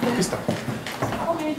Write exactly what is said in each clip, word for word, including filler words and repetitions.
Bis dann. Okay.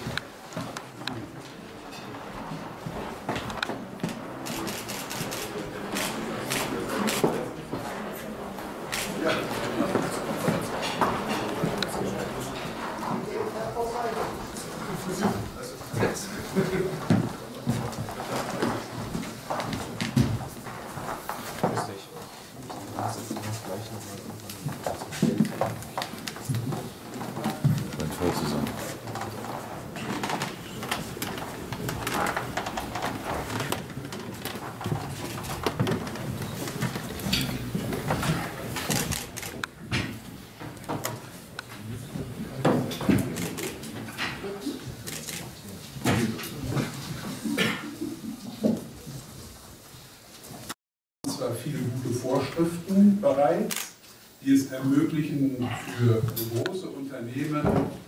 Viele gute Vorschriften bereits, die es ermöglichen, für große Unternehmen,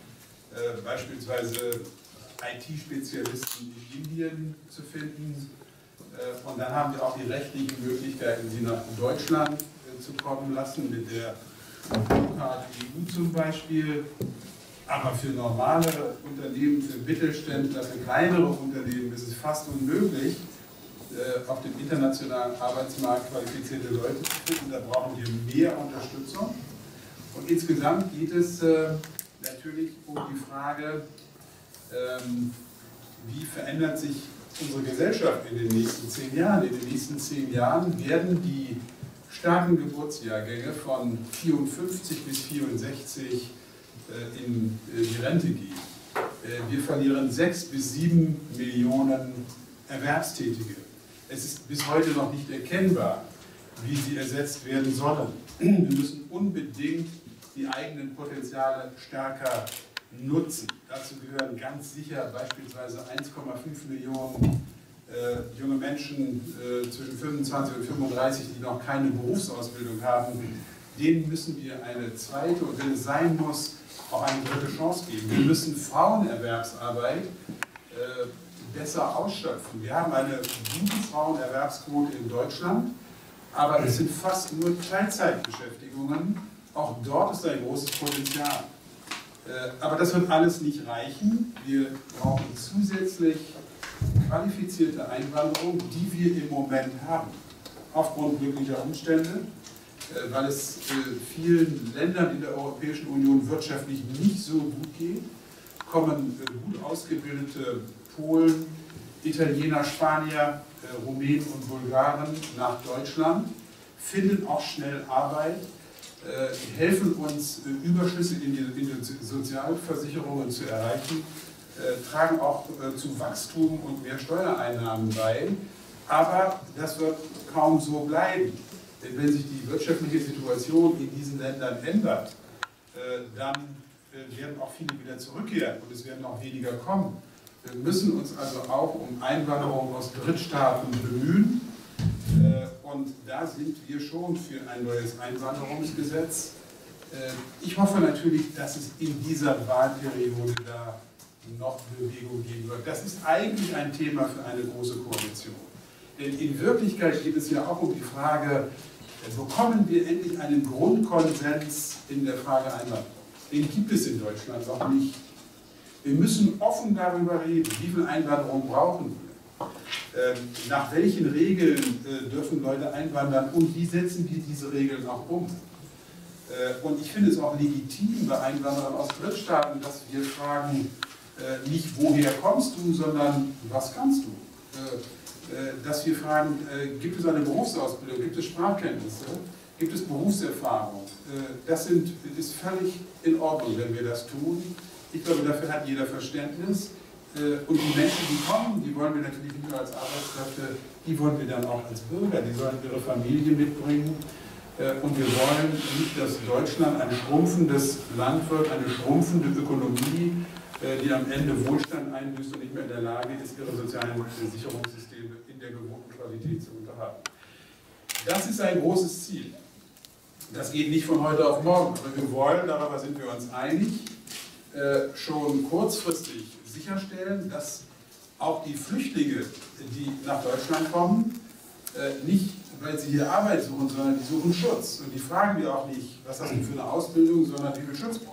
äh, beispielsweise I T-Spezialisten in Indien zu finden. Äh, und dann haben wir auch die rechtlichen Möglichkeiten, sie nach Deutschland äh, zu kommen lassen, mit der Blue-Card E U zum Beispiel. Aber für normale Unternehmen, für Mittelständler, für kleinere Unternehmen ist es fast unmöglich, auf dem internationalen Arbeitsmarkt qualifizierte Leute zu finden. Da brauchen wir mehr Unterstützung. Und insgesamt geht es äh, natürlich um die Frage, ähm, wie verändert sich unsere Gesellschaft in den nächsten zehn Jahren. In den nächsten zehn Jahren werden die starken Geburtsjahrgänge von vierundfünfzig bis vierundsechzig äh, in äh, die Rente gehen. Äh, wir verlieren sechs bis sieben Millionen Erwerbstätige. Es ist bis heute noch nicht erkennbar, wie sie ersetzt werden sollen. Wir müssen unbedingt die eigenen Potenziale stärker nutzen. Dazu gehören ganz sicher beispielsweise eins Komma fünf Millionen äh, junge Menschen äh, zwischen fünfundzwanzig und fünfunddreißig, die noch keine Berufsausbildung haben. Denen müssen wir eine zweite und wenn es sein muss, auch eine dritte Chance geben. Wir müssen Frauenerwerbsarbeit äh, besser ausschöpfen. Wir haben eine gute Frauenerwerbsquote in Deutschland, aber es sind fast nur Teilzeitbeschäftigungen. Auch dort ist ein großes Potenzial. Aber das wird alles nicht reichen. Wir brauchen zusätzlich qualifizierte Einwanderung, die wir im Moment haben, aufgrund glücklicher Umstände, weil es vielen Ländern in der Europäischen Union wirtschaftlich nicht so gut geht, kommen gut ausgebildete Polen, Italiener, Spanier, äh, Rumänen und Bulgaren nach Deutschland, finden auch schnell Arbeit, äh, helfen uns, äh, Überschüsse in die, in die Sozialversicherungen zu erreichen, äh, tragen auch äh, zu Wachstum und mehr Steuereinnahmen bei. Aber das wird kaum so bleiben. Denn wenn sich die wirtschaftliche Situation in diesen Ländern ändert, äh, dann äh, werden auch viele wieder zurückkehren und es werden auch weniger kommen. Wir müssen uns also auch um Einwanderung aus Drittstaaten bemühen. Und da sind wir schon für ein neues Einwanderungsgesetz. Ich hoffe natürlich, dass es in dieser Wahlperiode da noch Bewegung geben wird. Das ist eigentlich ein Thema für eine große Koalition. Denn in Wirklichkeit geht es ja auch um die Frage, bekommen wir endlich einen Grundkonsens in der Frage Einwanderung? Den gibt es in Deutschland noch nicht. Wir müssen offen darüber reden, wie viel Einwanderung brauchen wir, ähm, nach welchen Regeln äh, dürfen Leute einwandern und wie setzen wir diese Regeln auch um. Äh, und ich finde es auch legitim bei Einwanderern aus Drittstaaten, dass wir fragen, äh, nicht woher kommst du, sondern was kannst du. Äh, äh, dass wir fragen, äh, gibt es eine Berufsausbildung, gibt es Sprachkenntnisse, gibt es Berufserfahrung. Äh, das sind, ist völlig in Ordnung, wenn wir das tun. Ich glaube, dafür hat jeder Verständnis. Und die Menschen, die kommen, die wollen wir natürlich nicht nur als Arbeitskräfte, die wollen wir dann auch als Bürger, die sollen ihre Familie mitbringen. Und wir wollen nicht, dass Deutschland ein schrumpfendes Land wird, eine schrumpfende Ökonomie, die am Ende Wohlstand einbüßt und nicht mehr in der Lage ist, ihre sozialen Sicherungssysteme in der gewohnten Qualität zu unterhalten. Das ist ein großes Ziel. Das geht nicht von heute auf morgen, aber wir wollen, darüber sind wir uns einig, Äh, schon kurzfristig sicherstellen, dass auch die Flüchtlinge, die nach Deutschland kommen, äh, nicht, weil sie hier Arbeit suchen, sondern die suchen Schutz. Und die fragen wir auch nicht, was hast du für eine Ausbildung, sondern wie viel Schutz brauchst du.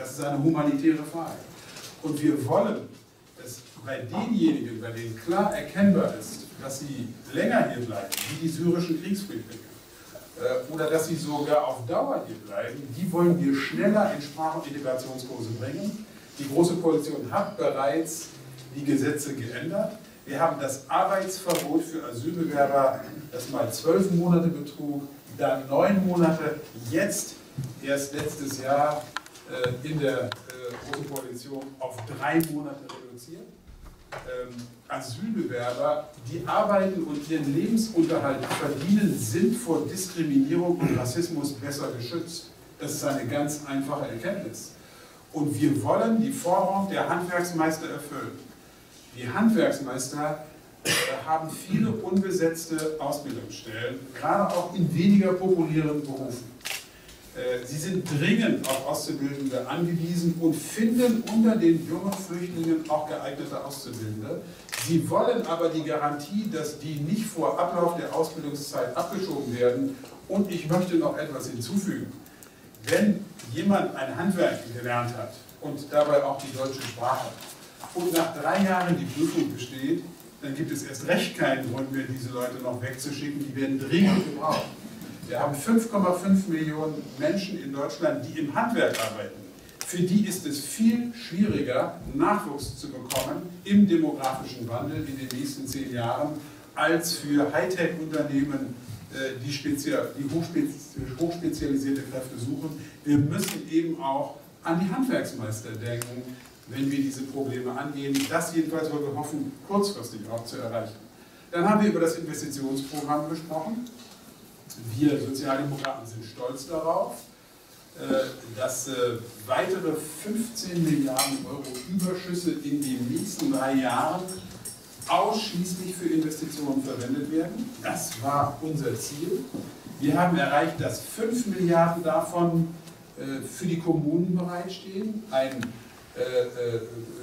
Das ist eine humanitäre Frage. Und wir wollen, dass bei denjenigen, bei denen klar erkennbar ist, dass sie länger hier bleiben, wie die syrischen Kriegsflüchtlinge, äh, oder dass sie sogar auf Dauer hier bleiben, die wollen wir schneller in Sprach- und Integrationskurse bringen. Die Große Koalition hat bereits die Gesetze geändert. Wir haben das Arbeitsverbot für Asylbewerber, das mal zwölf Monate betrug, dann neun Monate, jetzt erst letztes Jahr äh, in der äh, Großen Koalition auf drei Monate reduziert. Ähm, Asylbewerber, die arbeiten und ihren Lebensunterhalt verdienen, sind vor Diskriminierung und Rassismus besser geschützt. Das ist eine ganz einfache Erkenntnis. Und wir wollen die Forderung der Handwerksmeister erfüllen. Die Handwerksmeister äh, haben viele unbesetzte Ausbildungsstellen, gerade auch in weniger populären Berufen. Äh, sie sind dringend auf Auszubildende angewiesen und finden unter den jungen Flüchtlingen auch geeignete Auszubildende. Sie wollen aber die Garantie, dass die nicht vor Ablauf der Ausbildungszeit abgeschoben werden. Und ich möchte noch etwas hinzufügen. Wenn jemand ein Handwerk gelernt hat und dabei auch die deutsche Sprache und nach drei Jahren die Prüfung besteht, dann gibt es erst recht keinen Grund mehr, diese Leute noch wegzuschicken. Die werden dringend gebraucht. Wir haben fünf Komma fünf Millionen Menschen in Deutschland, die im Handwerk arbeiten. Für die ist es viel schwieriger, Nachwuchs zu bekommen im demografischen Wandel in den nächsten zehn Jahren, als für Hightech-Unternehmen, die, die hochspezialisierte Kräfte suchen. Wir müssen eben auch an die Handwerksmeister denken, wenn wir diese Probleme angehen. Das jedenfalls wollen wir hoffen, kurzfristig auch zu erreichen. Dann haben wir über das Investitionsprogramm gesprochen. Wir Sozialdemokraten sind stolz darauf, dass weitere fünfzehn Milliarden Euro Überschüsse in den nächsten drei Jahren ausschließlich für Investitionen verwendet werden. Das war unser Ziel. Wir haben erreicht, dass fünf Milliarden davon für die Kommunen bereitstehen. Ein, äh,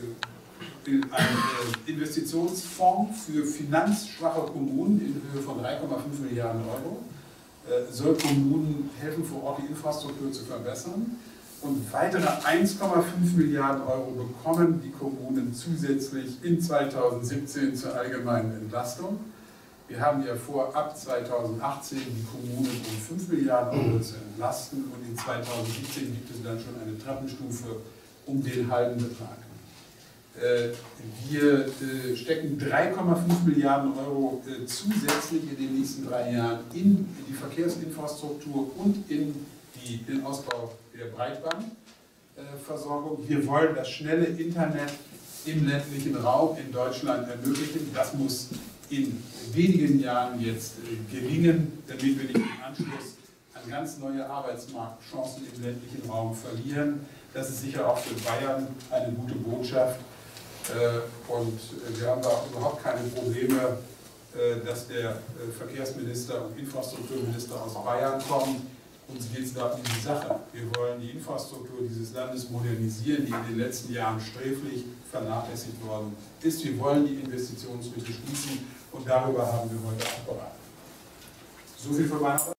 ein Investitionsfonds für finanzschwache Kommunen in Höhe von drei Komma fünf Milliarden Euro soll Kommunen helfen, vor Ort die Infrastruktur zu verbessern. Und weitere eins Komma fünf Milliarden Euro bekommen die Kommunen zusätzlich in zweitausendsiebzehn zur allgemeinen Entlastung. Wir haben ja vor, ab zweitausendachtzehn die Kommunen um fünf Milliarden Euro zu entlasten und in zweitausendsiebzehn gibt es dann schon eine Treppenstufe um den halben Betrag. Wir stecken drei Komma fünf Milliarden Euro zusätzlich in den nächsten drei Jahren in die Verkehrsinfrastruktur und in die, den Ausbau der Breitbandversorgung. Wir wollen das schnelle Internet im ländlichen Raum in Deutschland ermöglichen. Das muss in wenigen Jahren jetzt gelingen, damit wir nicht im Anschluss an ganz neue Arbeitsmarktchancen im ländlichen Raum verlieren. Das ist sicher auch für Bayern eine gute Botschaft. Und wir haben da auch überhaupt keine Probleme, dass der Verkehrsminister und Infrastrukturminister aus Bayern kommen. Uns geht es da um die Sache. Wir wollen die Infrastruktur dieses Landes modernisieren, die in den letzten Jahren sträflich vernachlässigt worden ist. Wir wollen die Investitionslücke schließen und darüber haben wir heute auch beraten. So viel von meiner Seite.